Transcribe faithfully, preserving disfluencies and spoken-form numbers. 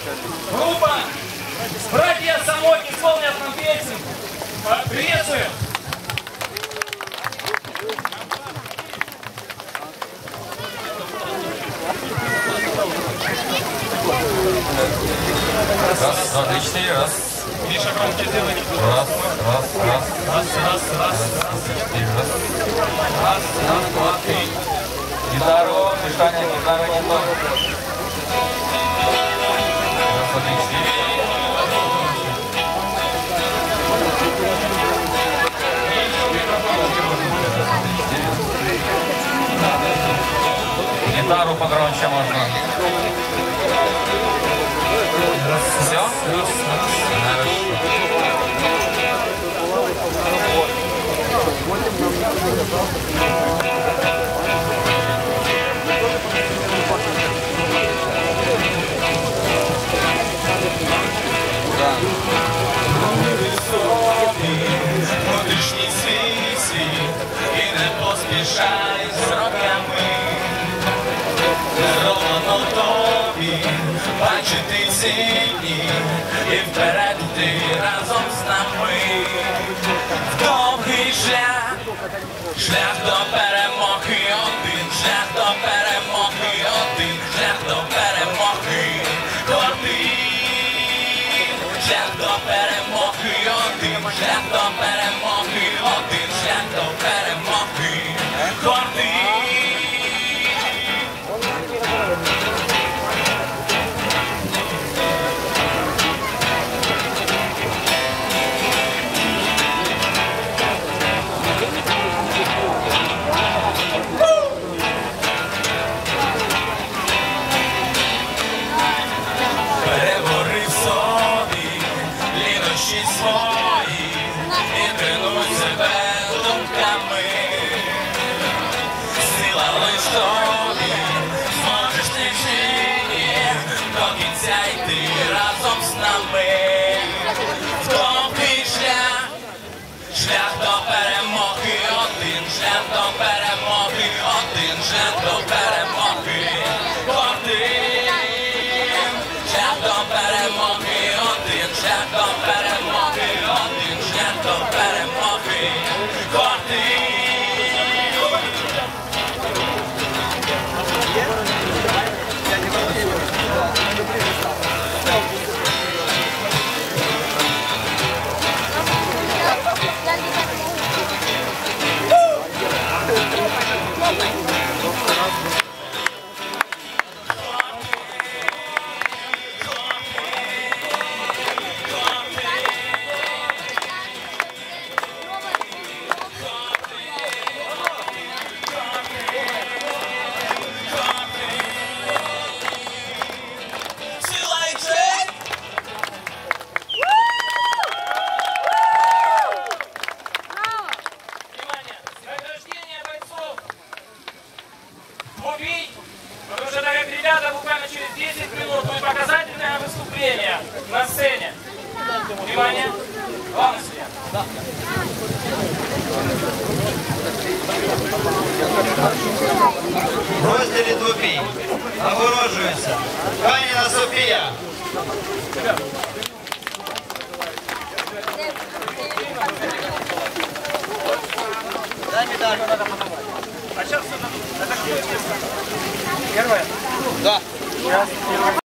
Группа «Братья Самой» исполнят нам песню. Приветствуем! Раз, два, три, четыре, раз. Миша, громче делай. Раз, раз, раз. Раз, раз, раз. Четыре, раз. Раз, раз, два, три. Гитару, дыхание, гитара не то. Раз, два, три, четыре. Гитару погромче можно. Все? Внутрішній свій світ і не поспішай з роками. Даровано тобі бачити ці дні і вперед ти разом з нами. В довгий шлях, шлях до перемоги, один шлях до перемоги, один шлях до перемоги, один шлях до перемоги, один шлях до перемоги, один шлях до перемоги, один. Перебори в собі лінощі свої і тренуй себе думками. Сила лиш тобі, зможеш ти в житті до кінця йти разом з нами. В довгий шлях, шлях до перемоги, один шлях до перемоги, один шлях до перемоги, один шлях до перемоги, один шлях до перемоги, один шлях до перемоги, один. Убить, потому что, так как ребята, буквально через десять минут будет показательное выступление на сцене. Внимание, главный судья. Да. В розділі двобій нагороджується Каніна Софія. Дай медаль. А сейчас это первое. Да.